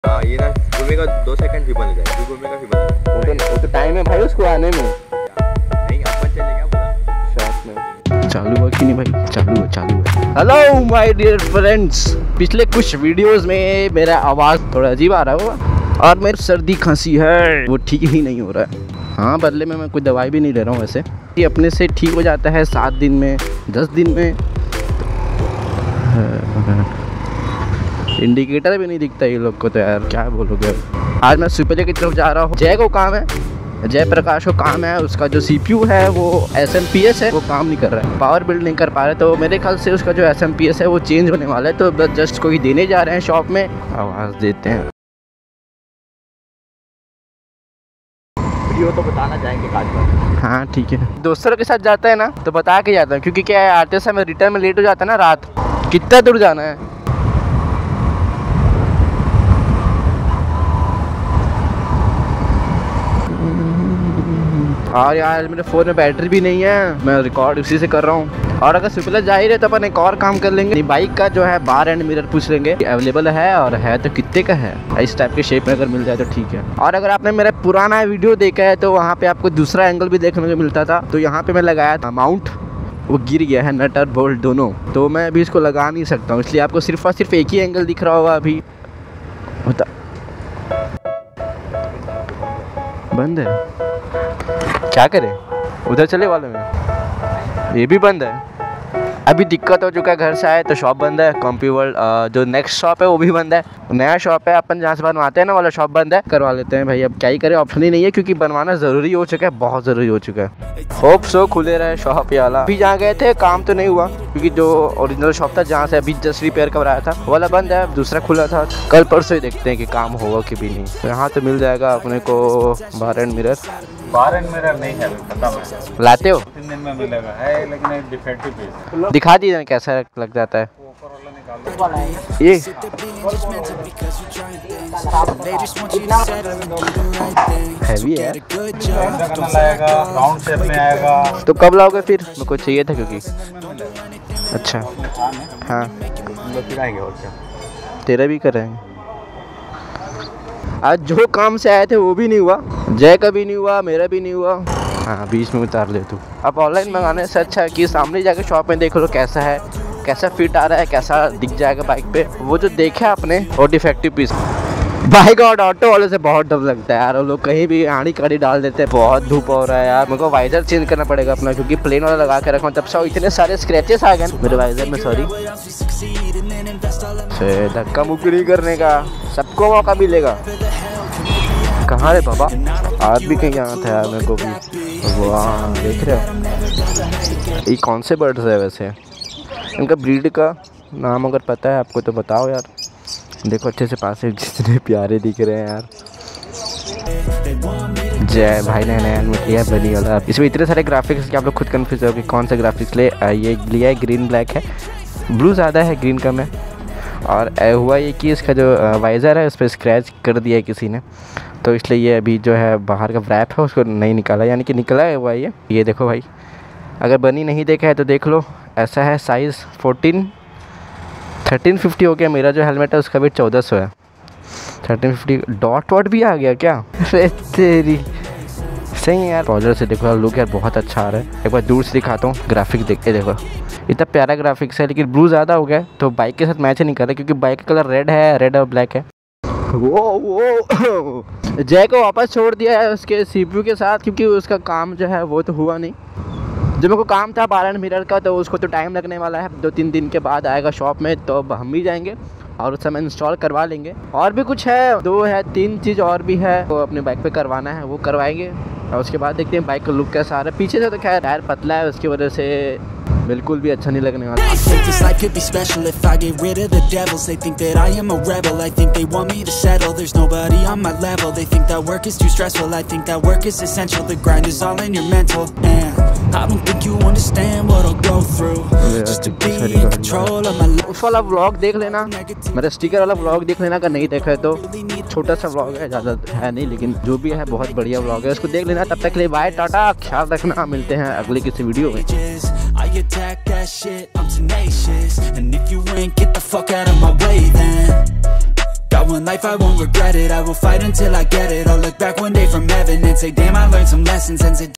हाँ ये ना घूमेगा 2 सेकंड भी बन जाए, घूमेगा भी बन जाए। वो तो टाइम है भाई उसको आने में। नहीं अपन चलेगा बोला शॉर्ट में चालू हुआ कि नहीं भाई? चालू है। हेलो माय डियर फ्रेंड्स, पिछले कुछ वीडियोस में मेरा आवाज़ थोड़ा अजीब आ रहा होगा और मेरी सर्दी खांसी है वो ठीक ही नहीं हो रहा है। हाँ, बदले में मैं कोई दवाई भी नहीं ले रहा हूँ वैसे। ये अपने से ठीक हो जाता है 7 दिन में, 10 दिन में। इंडिकेटर भी नहीं दिखता ये लोग को तो यार, क्या बोलोगे। आज मैं सुपरजे की तरफ जा रहा हूँ। जय को काम है, जय प्रकाश को काम है, उसका जो CPU है वो SMPS है, वो काम नहीं कर रहा है, पावर बिल्ड नहीं कर पा रहे। तो मेरे ख्याल से उसका जो SMPS है वो चेंज होने वाला है, तो बस जस्ट कोई देने जा रहे हैं शॉप में। आवाज़ देते हैं, वीडियो तो बताना जाएंगे आज पर। हाँ ठीक है। दोस्तों के साथ जाता है ना तो बता के जाता है, क्योंकि क्या है आते समय रिटर्न में लेट हो जाता है ना रात। कितना दूर जाना है? और यार मेरे फ़ोन में बैटरी भी नहीं है, मैं रिकॉर्ड उसी से कर रहा हूँ। और अगर सुपरजे जा ही रहे तो अपन एक और काम कर लेंगे, बाइक का जो है बार एंड मिरर पूछ लेंगे अवेलेबल है, और है तो कितने का है, इस टाइप के शेप में अगर मिल जाए तो ठीक है। और अगर आपने मेरा पुराना वीडियो देखा है तो वहाँ पे आपको दूसरा एंगल भी देखने को मिलता था। तो यहाँ पे मैं लगाया था माउंट, वो गिर गया है, नट और बोल्ट दोनों। तो मैं अभी इसको लगा नहीं सकता हूँ, इसलिए आपको सिर्फ और सिर्फ एक ही एंगल दिख रहा होगा अभी। होता बंद है, क्या करें? उधर चले वाले में, ये भी बंद है। अभी दिक्कत हो चुका है, घर से आए तो शॉप बंद है। कंप्यूटर जो नेक्स्ट शॉप है वो भी बंद है। नया शॉप है अपन जहाँ से बनवाते हैं ना, वाला शॉप बंद है। करवा लेते हैं भाई, अब क्या ही करें, ऑप्शन ही नहीं है, क्योंकि बनवाना ज़रूरी हो चुका है, बहुत ज़रूरी हो चुका है। होप सो खुले रहे शॉप वाला। अभी जहाँ गए थे काम तो नहीं हुआ, क्योंकि जो ओरिजिनल शॉप था जहाँ से अभी जस्ट रिपेयर करवाया था वाला बंद है, दूसरा खुला था। कल परसों ही देखते हैं कि काम होगा कि भी नहीं। तो यहाँ तो मिल जाएगा अपने को bar and mirror. Bar and mirror नहीं है पता, मैं लाते हो 3 दिन में मिलेगा है, लेकिन एक डिफेक्टिव पीस है। दिखा दीजिए कैसा लग जाता है ऊपर वाला निकाल दो। ये। हैवी है, लाएगा राउंड शेप में आएगा। तो कब लाओगे फिर? मेरे को चाहिए था क्योंकि। अच्छा हाँ, आएंगे और क्या, तेरा भी करेंगे। आज जो काम से आए थे वो भी नहीं हुआ, जय का भी नहीं हुआ, मेरा भी नहीं हुआ। हाँ, बीच में उतार ले तू। अब ऑनलाइन मंगाने से अच्छा है कि सामने जाके शॉप में देख लो कैसा है, कैसा फिट आ रहा है, कैसा दिख जाएगा बाइक पे। वो जो देखा आपने वो डिफेक्टिव पीस। बाइक और ऑटो वाले से बहुत डर लगता है यार, वो लोग कहीं भी आड़ी काड़ी डाल देते हैं। बहुत धूप हो रहा है यार, मेरे को वाइजर चेंज करना पड़ेगा अपना, क्योंकि प्लेन वाला लगा के रखा हूँ तब से इतने सारे स्क्रैचेस आ गए मेरे वाइजर में। सॉरी, धक्का मुक्की नहीं करने का, सबको मौका मिलेगा। कहाँ रे बाबा, आज भी कहीं जाना था यार मेरे को भी। वाह, देख रहे हो ये कौन से बर्ड्स है वैसे? इनका ब्रीड का नाम अगर पता है आपको तो बताओ यार। देखो अच्छे से पास से, जितने प्यारे दिख रहे हैं यार। जय भाई ने नया हेलमेट लिया है बनी वाला। इसमें इतने सारे ग्राफिक्स कि आप लोग खुद कंफ्यूज हो कि कौन सा ग्राफिक्स ले। ये लिया है ग्रीन ब्लैक है, ब्लू ज़्यादा है, ग्रीन कम है। और हुआ ये कि इसका जो वाइज़र है उस पर स्क्रैच कर दिया है किसी ने, तो इसलिए ये अभी जो है बाहर का रैप है उसको नहीं निकाला, यानी कि निकला है हुआ ये देखो भाई। अगर बनी नहीं देखा है तो देख लो, ऐसा है साइज़ 1350 हो गया। मेरा जो हेलमेट है उसका वेट 1400 है। 1350 डॉट वॉट भी आ गया क्या? अरे तेरी, सही है यार। पॉजर से देखो लुक यार बहुत अच्छा आ रहा है। एक बार दूर से दिखाता हूँ, ग्राफिक देख के देखो, इतना प्यारा ग्राफिक्स है, लेकिन ब्लू ज़्यादा हो गया तो बाइक के साथ मैच नहीं कर रहा, क्योंकि बाइक का कलर रेड है, रेड और ब्लैक है। वो जय को वापस छोड़ दिया है उसके CPU के साथ, क्योंकि उसका काम जो है वो तो हुआ नहीं। जो मेरे को काम था बार एंड मिरर का, तो उसको तो टाइम लगने वाला है, 2-3 दिन के बाद आएगा शॉप में, तो अब हम भी जाएंगे और उस समय इंस्टॉल करवा लेंगे। और भी कुछ है, 2 है 3 चीज़ और भी है, वो अपने बाइक पे करवाना है, वो करवाएंगे। और उसके बाद देखते हैं बाइक का लुक कैसा आ रहा है। पीछे से तो खैर टायर पतला है, उसकी वजह से बिल्कुल भी अच्छा नहीं लगने वाला। उस वाला व्लॉग देख लेना, मेरा स्टिकर वाला व्लॉग देख लेना, अगर नहीं देखा है तो। छोटा सा व्लॉग है, ज़्यादा है नहीं, लेकिन जो भी है बहुत बढ़िया व्लॉग है, उसको देख लेना। तब तक के लिए बाय, टाटा, ख्याल रखना, मिलते हैं अगले किसी वीडियो में। I attack that shit, I'm tenacious. And if you ain't, get the fuck out of my way then. Got one life, I won't regret it. I will fight until I get it. I'll look back one day from heaven and say, damn, I learned some lessons. And say,